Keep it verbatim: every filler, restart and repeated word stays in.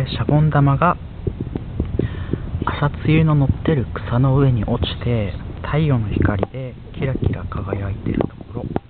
でシャボン玉が朝露の乗ってる草の上に落ちて、太陽の光でキラキラ輝いてるところ。